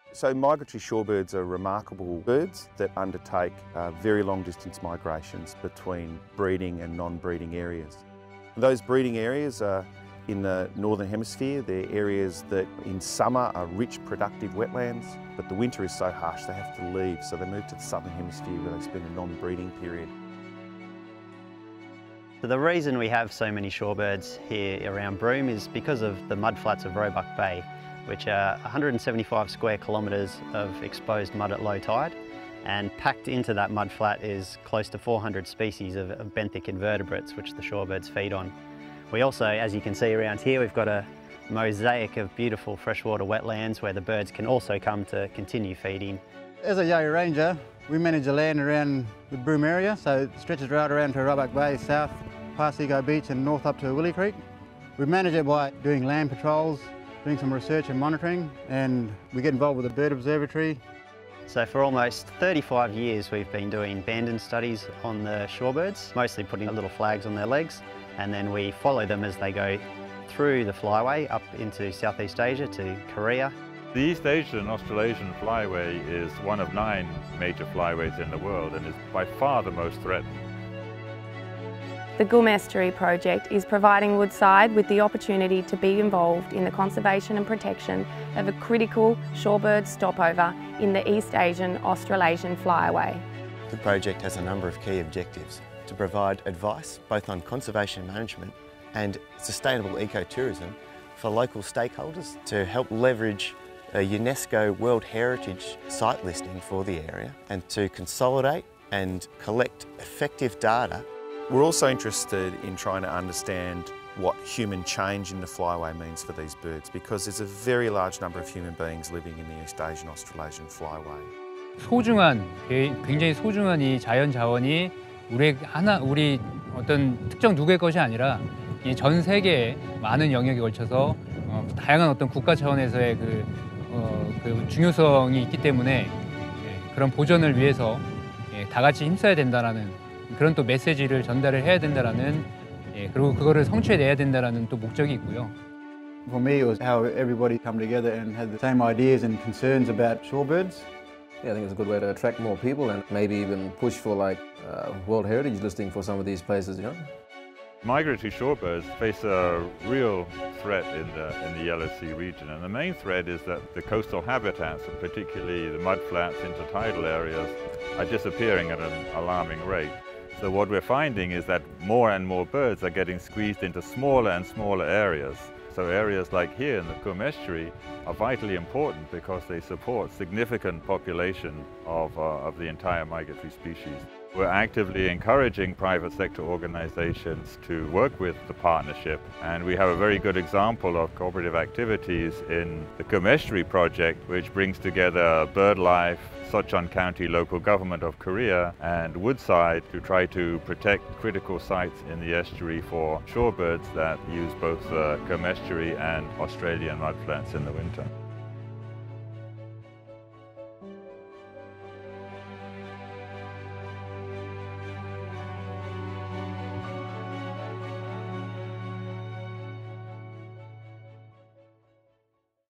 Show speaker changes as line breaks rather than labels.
So migratory shorebirds are remarkable birds that undertake very long distance migrations between breeding and non-breeding areas. Those breeding areas are in the Northern Hemisphere. They're areas that in summer are rich, productive wetlands, but the winter is so harsh they have to leave, so they move to the Southern Hemisphere where they spend a non-breeding period.
So the reason we have so many shorebirds here around Broome is because of the mudflats of Roebuck Bay, which are 175 square kilometres of exposed mud at low tide, and packed into that mudflat is close to 400 species of benthic invertebrates which the shorebirds feed on. We also, as you can see around here, we've got a mosaic of beautiful freshwater wetlands where the birds can also come to continue feeding.
As a Yowie Ranger, we manage the land around the Broome area, so it stretches right around to Roebuck Bay, south past Ego Beach and north up to Willie Creek. We manage it by doing land patrols, doing some research and monitoring, and we get involved with the Bird Observatory.
So for almost 35 years we've been doing Bandon studies on the shorebirds, mostly putting little flags on their legs, and then we follow them as they go through the flyway up into Southeast Asia to Korea.
The East Asian Australasian flyway is one of 9 major flyways in the world and is by far the most threatened.
The Goom Estuary project is providing Woodside with the opportunity to be involved in the conservation and protection of a critical shorebird stopover in the East Asian Australasian flyway.
The project has a number of key objectives: to provide advice both on conservation management and sustainable ecotourism for local stakeholders, to help leverage a UNESCO World Heritage Site listing for the area, and to consolidate and collect effective data.
We're also interested in trying to understand what human change in the flyway means for these birds, because there's a very large number of human beings living in the East Asian Australasian flyway.
소중한, 굉장히 소중한 이 자연 자원이 우리 어떤 특정 누구의 것이 아니라 이 전 세계의 많은 영역에 걸쳐서 다양한 어떤 국가 차원에서의 그 중요성이 있기 때문에 그런 보전을 위해서 다 같이 힘써야 된다라는 그런 또 메시지를 전달을 해야 된다라는, 그리고 그거를 성취해내야 된다라는 또 목적이 있고요.
For me, it was how everybody come together and had the same ideas and concerns about shorebirds.
Yeah, I think it's a good way to attract more people and maybe even push for like World Heritage listing for some of these places, you know.
Migratory shorebirds face a real threat in the Yellow Sea region, and the main threat is that the coastal habitats, and particularly the mudflats, intertidal areas, are disappearing at an alarming rate. So what we're finding is that more and more birds are getting squeezed into smaller and smaller areas. So areas like here in the Goom Estuary are vitally important because they support significant population of the entire migratory species. We're actively encouraging private sector organizations to work with the partnership, and we have a very good example of cooperative activities in the Goom Estuary project, which brings together BirdLife, Sochon County Local Government of Korea and Woodside to try to protect critical sites in the estuary for shorebirds that use both the Goom Estuary and Australian mudflats in the winter.